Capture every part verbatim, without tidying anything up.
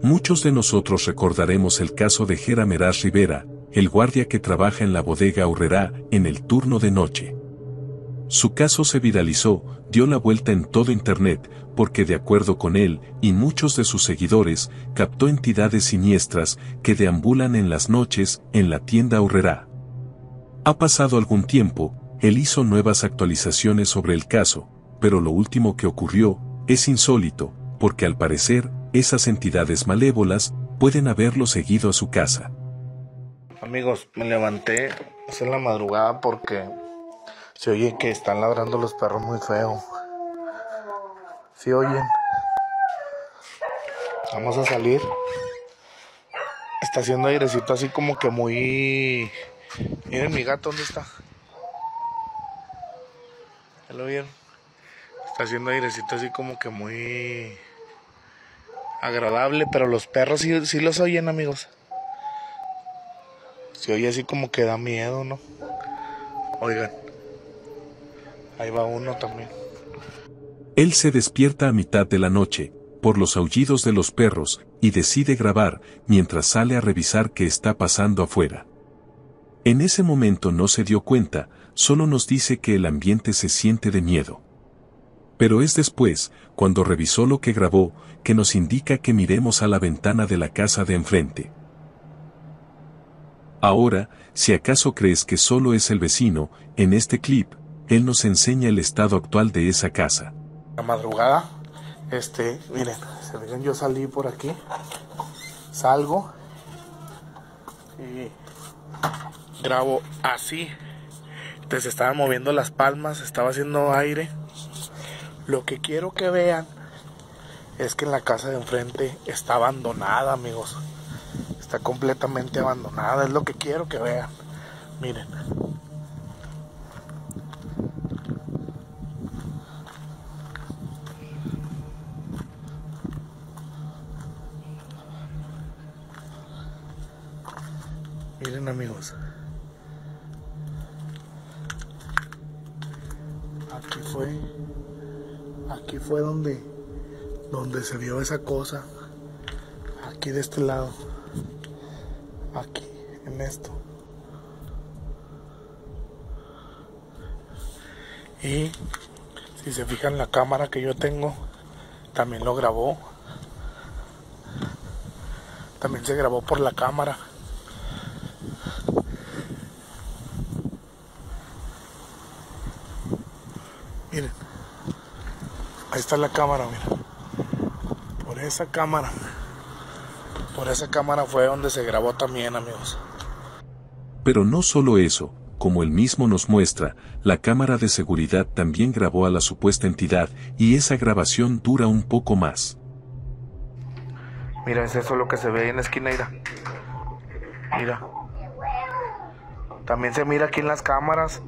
Muchos de nosotros recordaremos el caso de Gera Meraz Rivera, el guardia que trabaja en la bodega Aurrerá en el turno de noche. Su caso se viralizó, dio la vuelta en todo Internet, porque de acuerdo con él y muchos de sus seguidores, captó entidades siniestras que deambulan en las noches en la tienda Aurrerá. Ha pasado algún tiempo, él hizo nuevas actualizaciones sobre el caso, pero lo último que ocurrió es insólito, porque al parecer, esas entidades malévolas pueden haberlo seguido a su casa. Amigos, me levanté es en la madrugada porque se oye que están ladrando los perros muy feo. ¿Sí oyen? Vamos a salir. Está haciendo airecito así como que muy... Miren mi gato, ¿dónde está? ¿Ya lo vieron? Está haciendo airecito así como que muy agradable, pero los perros sí, sí los oyen, amigos. Se oye así como que da miedo, ¿no? Oigan, ahí va uno también. Él se despierta a mitad de la noche, por los aullidos de los perros, y decide grabar, mientras sale a revisar qué está pasando afuera. En ese momento no se dio cuenta, solo nos dice que el ambiente se siente de miedo. Pero es después, cuando revisó lo que grabó, que nos indica que miremos a la ventana de la casa de enfrente. Ahora, si acaso crees que solo es el vecino, en este clip, él nos enseña el estado actual de esa casa. La madrugada, este, miren, se ven, yo salí por aquí, salgo y grabo así. Entonces estaban moviendo las palmas, estaba haciendo aire. Lo que quiero que vean es que en la casa de enfrente está abandonada, amigos. Está completamente abandonada, es lo que quiero que vean. Miren. Miren, amigos. Aquí fue, aquí fue donde, donde se vio esa cosa. Aquí de este lado. Aquí, en esto. Y si se fijan, la cámara que yo tengo también lo grabó. También se grabó por la cámara. Miren, ahí está la cámara, miren. Por esa cámara. Por esa cámara fue donde se grabó también, amigos. Pero no solo eso, como él mismo nos muestra, la cámara de seguridad también grabó a la supuesta entidad, y esa grabación dura un poco más. Mira, es eso lo que se ve ahí en la esquina, mira. Mira. También se mira aquí en las cámaras.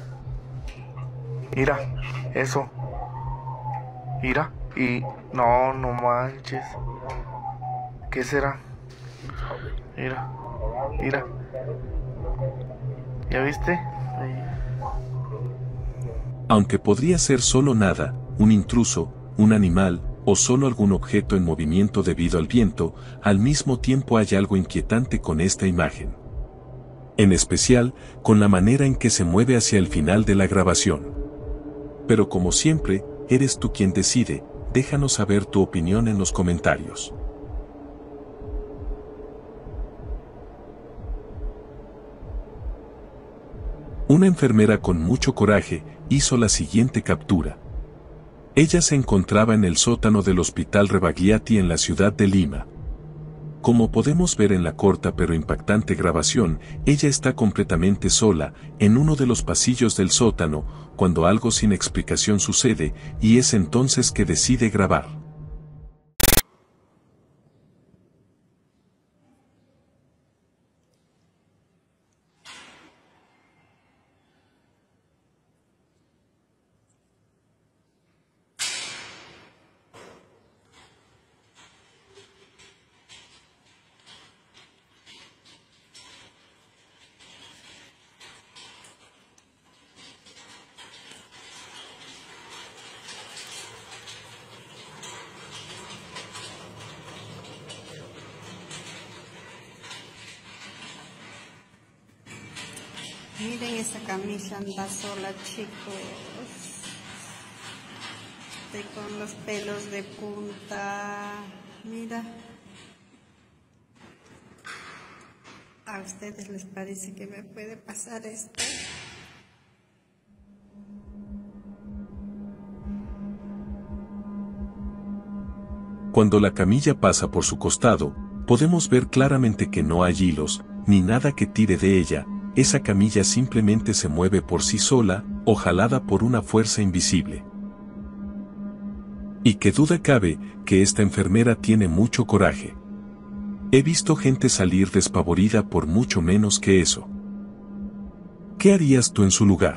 Mira, eso. Mira, y no, no manches. ¿Qué será? Mira, mira. ¿Ya viste? Aunque podría ser solo nada, un intruso, un animal, o solo algún objeto en movimiento debido al viento, al mismo tiempo hay algo inquietante con esta imagen. En especial, con la manera en que se mueve hacia el final de la grabación. Pero como siempre, eres tú quien decide, déjanos saber tu opinión en los comentarios. Una enfermera con mucho coraje hizo la siguiente captura. Ella se encontraba en el sótano del Hospital Rebagliati en la ciudad de Lima. Como podemos ver en la corta pero impactante grabación, ella está completamente sola, en uno de los pasillos del sótano, cuando algo sin explicación sucede, y es entonces que decide grabar. Miren, esa camisa anda sola, chicos. Estoy con los pelos de punta. Mira. ¿A ustedes les parece que me puede pasar esto? Cuando la camilla pasa por su costado, podemos ver claramente que no hay hilos, ni nada que tire de ella. Esa camilla simplemente se mueve por sí sola, o jalada por una fuerza invisible. Y qué duda cabe, que esta enfermera tiene mucho coraje. He visto gente salir despavorida por mucho menos que eso. ¿Qué harías tú en su lugar?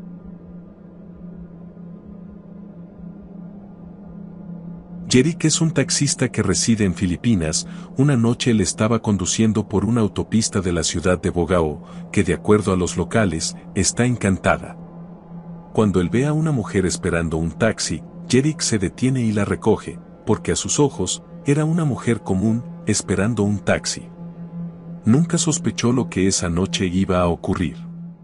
Jerick es un taxista que reside en Filipinas. Una noche él estaba conduciendo por una autopista de la ciudad de Bogao, que de acuerdo a los locales, está encantada. Cuando él ve a una mujer esperando un taxi, Jerick se detiene y la recoge, porque a sus ojos, era una mujer común, esperando un taxi. Nunca sospechó lo que esa noche iba a ocurrir.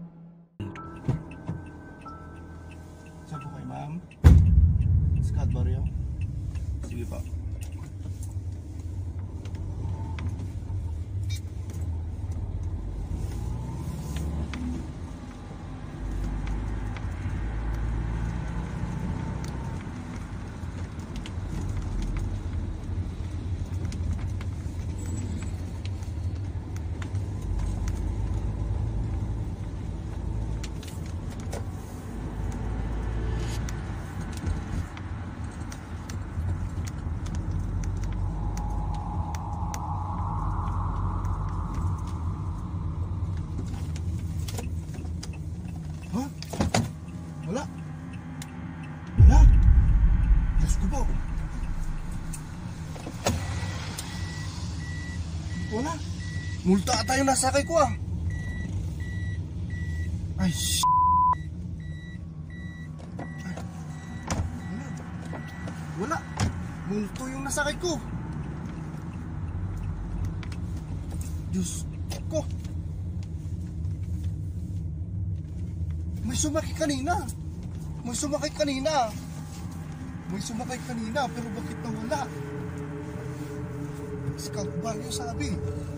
Wala. Wala. Diyos ko po. Wala. Multa ata yung nasakay ko ah. Ay, sh**. Ay. Wala. Wala. Multo yung nasakay ko. Diyos ko. May sumakay kanina. May sumakay kanina. May sumakay kanina, pero bakit nawala? Scout Barrio sabi.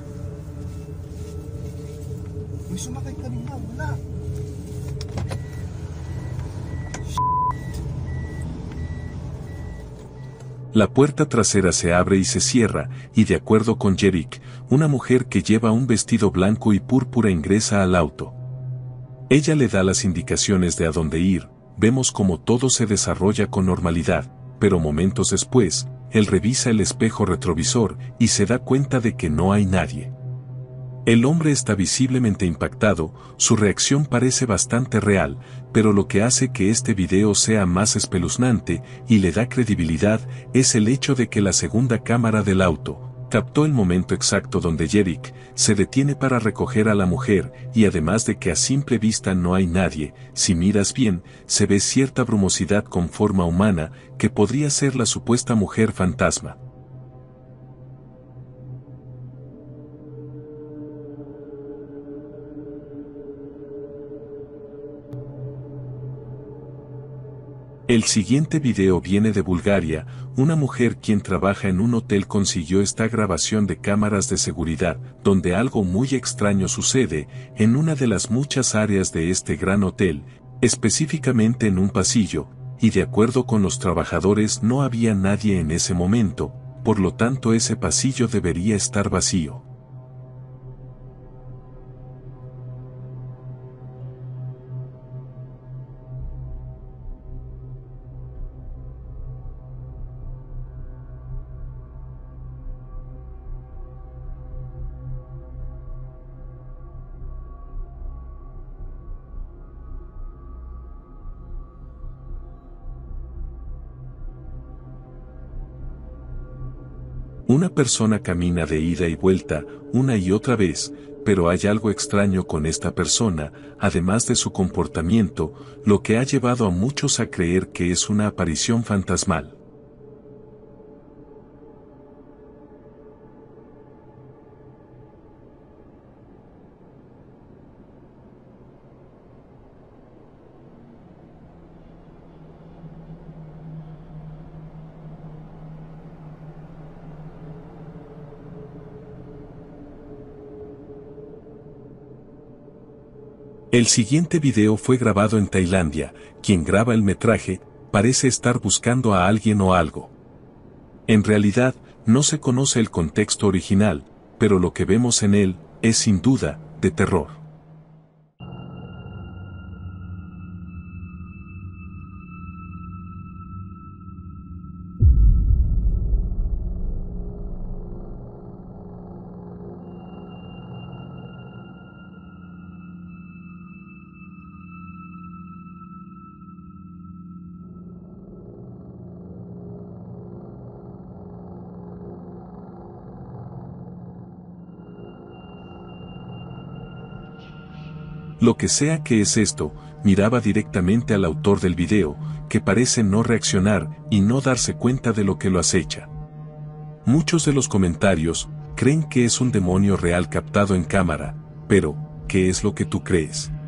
May sumakay kanina, wala. La puerta trasera se abre y se cierra, y de acuerdo con Jerick, una mujer que lleva un vestido blanco y púrpura ingresa al auto. Ella le da las indicaciones de a dónde ir. Vemos cómo todo se desarrolla con normalidad, pero momentos después, él revisa el espejo retrovisor y se da cuenta de que no hay nadie. El hombre está visiblemente impactado, su reacción parece bastante real, pero lo que hace que este video sea más espeluznante y le da credibilidad es el hecho de que la segunda cámara del auto captó el momento exacto donde Jerick se detiene para recoger a la mujer, y además de que a simple vista no hay nadie, si miras bien, se ve cierta brumosidad con forma humana, que podría ser la supuesta mujer fantasma. El siguiente video viene de Bulgaria. Una mujer quien trabaja en un hotel consiguió esta grabación de cámaras de seguridad, donde algo muy extraño sucede, en una de las muchas áreas de este gran hotel, específicamente en un pasillo, y de acuerdo con los trabajadores no había nadie en ese momento, por lo tanto ese pasillo debería estar vacío. Una persona camina de ida y vuelta, una y otra vez, pero hay algo extraño con esta persona, además de su comportamiento, lo que ha llevado a muchos a creer que es una aparición fantasmal. El siguiente video fue grabado en Tailandia. Quien graba el metraje parece estar buscando a alguien o algo. En realidad, no se conoce el contexto original, pero lo que vemos en él es sin duda de terror. Lo que sea que es esto, miraba directamente al autor del video, que parece no reaccionar y no darse cuenta de lo que lo acecha. Muchos de los comentarios creen que es un demonio real captado en cámara, pero, ¿qué es lo que tú crees?